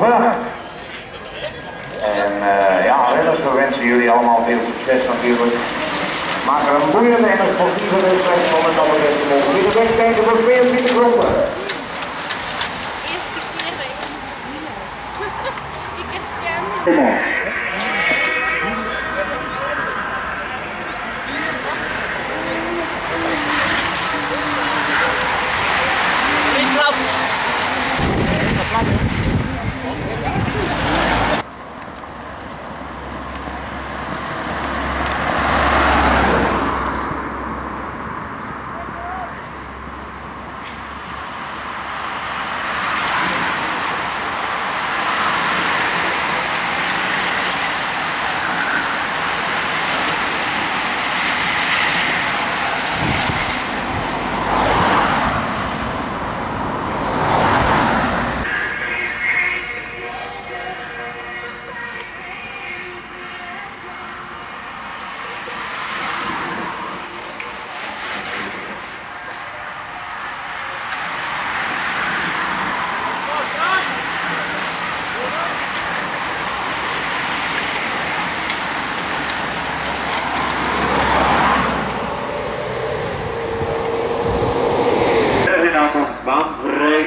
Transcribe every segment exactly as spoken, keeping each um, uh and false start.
Ja. En uh, ja, renners, we wensen jullie allemaal veel succes natuurlijk. Maak er een moeilijke en een sportieve wedstrijd van het allerbeste mogelijk. In de weg kijken voor tweeëntwintig ronden. Eerste keer hè. Ik herken. Kom op. Baan vrij.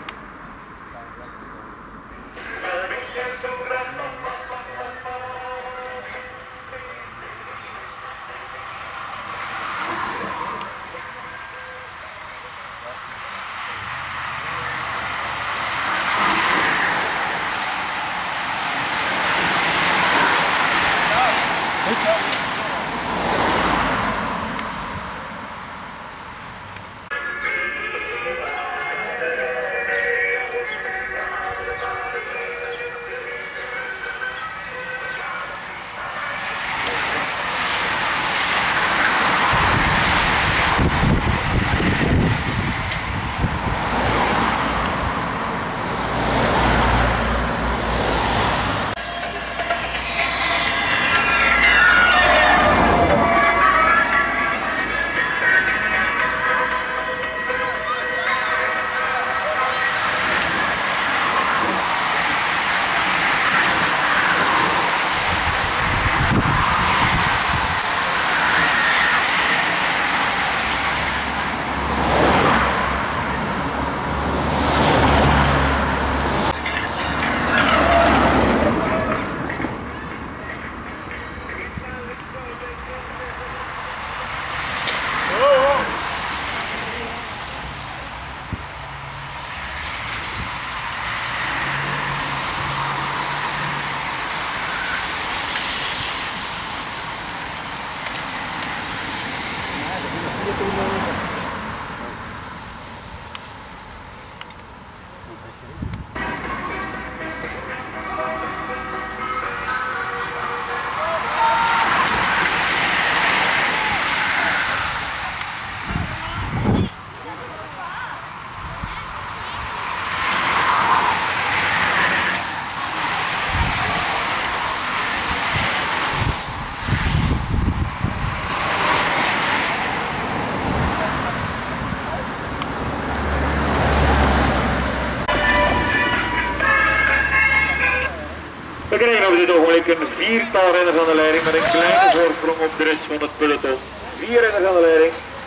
We krijgen op dit ogenblik een viertal renners aan de leiding met een kleine voorsprong op de rest van het peloton. Vier renners aan de leiding.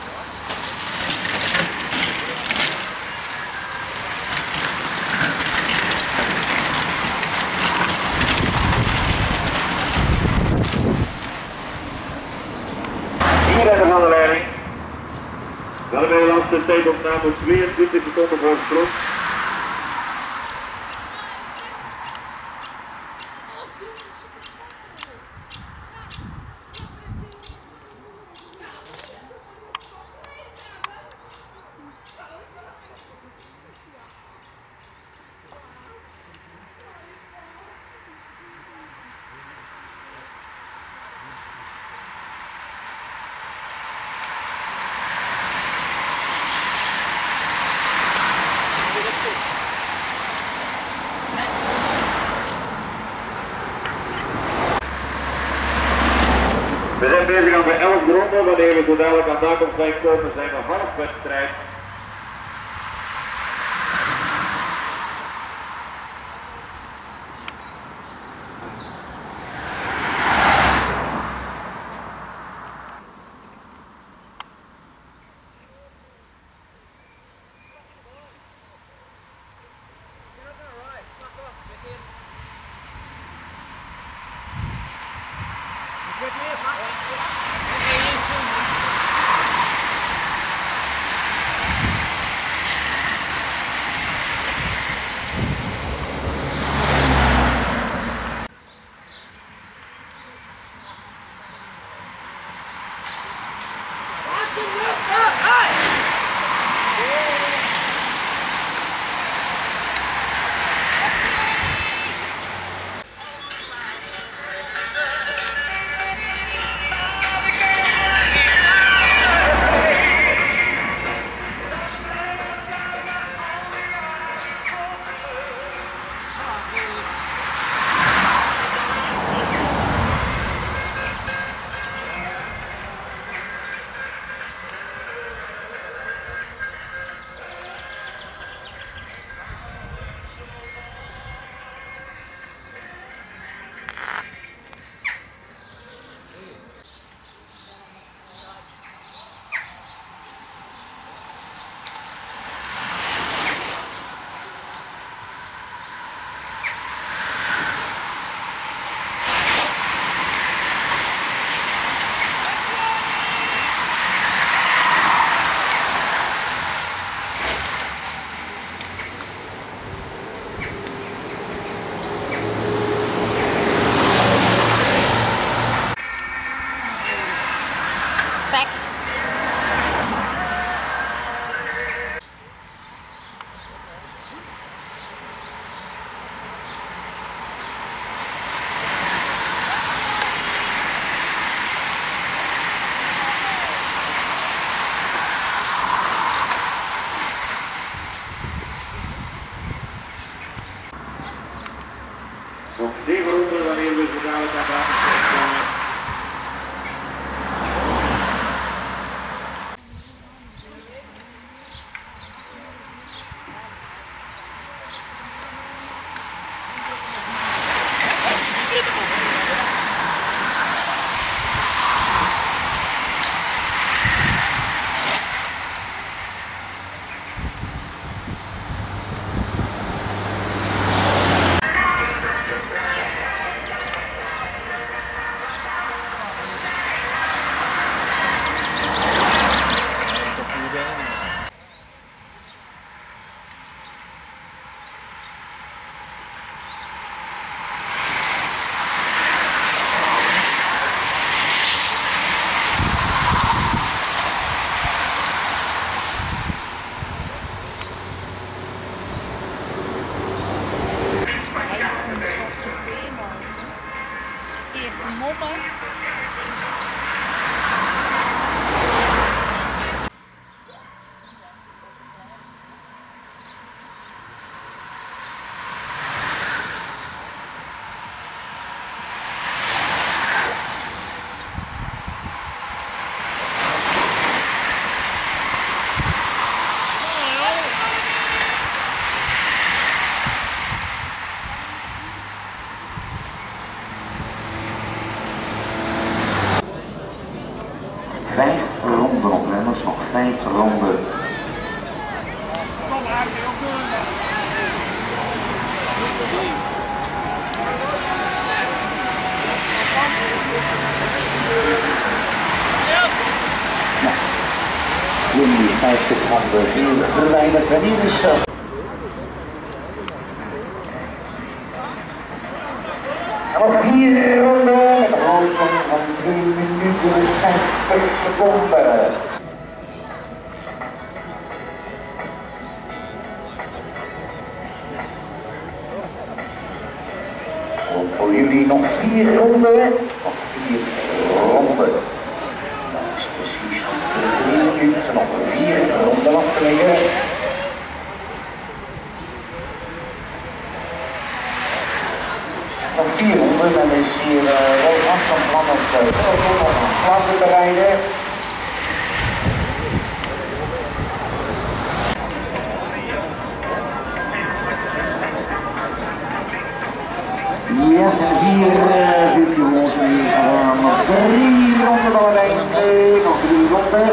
Vier renners aan de leiding. We hebben de laatste tijd op namelijk tweeëntwintig seconden voorsprong. We zijn bezig aan de elf ronden, wanneer we zo dadelijk aan de aankomst komen, zijn we half wedstrijd. Nog zeven ronden wanneer we zo dadelijk aan de aansluiting komen. Vijf ronden op renners, nog vijf ronden. In die vijftig ronden hier verwijderd en hier is zo. Nog vier ronden met een hoofdgang van drie minuten en vijftig seconden. Voor jullie nog vier ronden. Nog vier ronden. Dat is precies drie minuten. Nog vier ronden af te leggen. Nog vier ronden, dan is hier uh, Roos Afstand plan op de plaatsen te rijden. Ja, en hier uh, zit je ons weer gaan nog drie ronden dan uiteindelijk, nog drie ronden.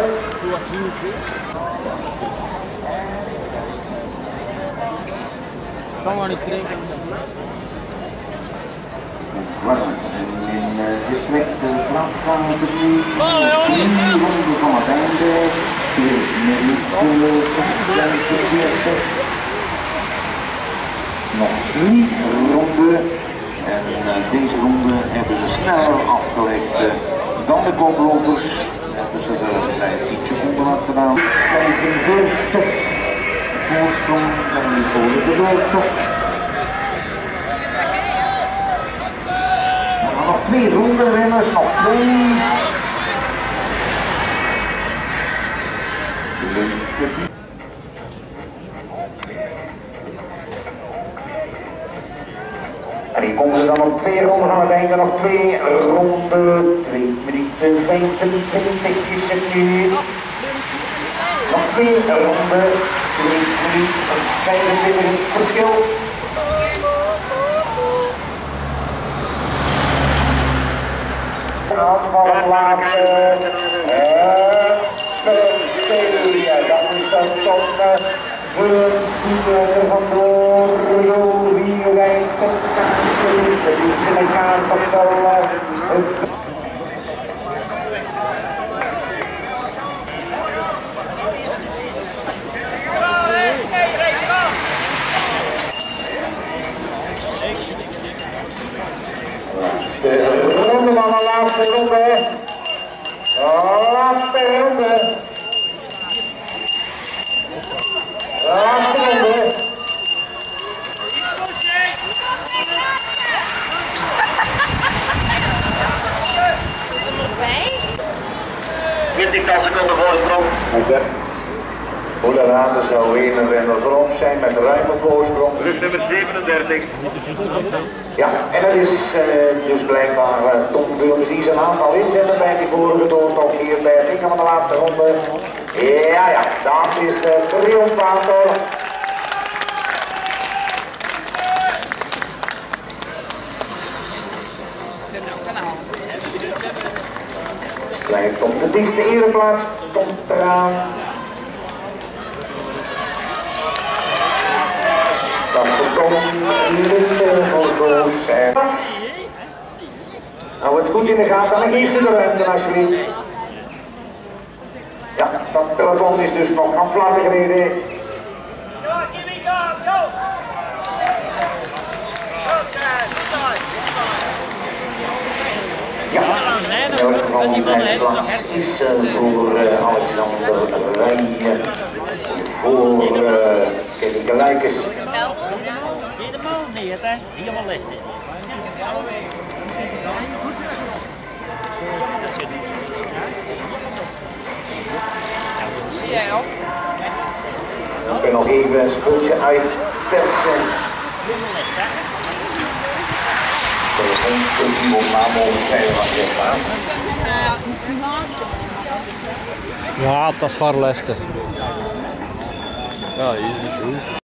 Kan maar niet drinken. in district Brandstraat drie, drie ronden van het einde, vier minuten, nog drie ronden en uh, deze ronde hebben ze sneller afgelegd uh, dan de koplopers. Hebben ze er bij tien seconden had gedaan. vijfenveertig voorsprong en die voor de doortocht. Nog twee ronden renners, nog twee. En hier komen ze dan op twee ronden aan het einde, nog twee ronden, twee minuten, vijfentwintig is het nu. Nog twee ronden, twee minuten, vijfentwintig is het verschil. Van het laatste, en ja, dat is dan toch de vierde vandoor, zo vier rijdt het kaartje, het is in de kaart van de de ronde van de laatste ronde. Laatste ronde. Laatste ronde. twintig seconden voorsprong. Hoe de raden zou een en renner rond zijn met ruime voorsprong. Rust nummer zevenendertig. Ja, en dat is uh, dus blijkbaar uh, Tom Wilms die zijn aantal inzetten bij die vorige doortocht hier bij het ingaan van de laatste ronde. Ja, ja, dat is de triomfator. Blijft op de dichtste ereplaats, komt eraan. Dat voorkomt Linde Volkoos en... Hou het goed in de gaten en geef ze de ruimte alsjeblieft. Ja, dat telefoon is dus nog aan vlak gereden. Ja, in elk geval die prijsplaats is uh, voor uh, Alexander Rijnen, voor uh, Kevin Gelijkes. Zie je de molen neer, hè? Helemaal listig. Zie jij al? Ik kan nog even een spoeltje uitpersen. Er is een stukje op naam over zijn van je plaats. Ja, dat is voor lastig. Ja, hier is het goed.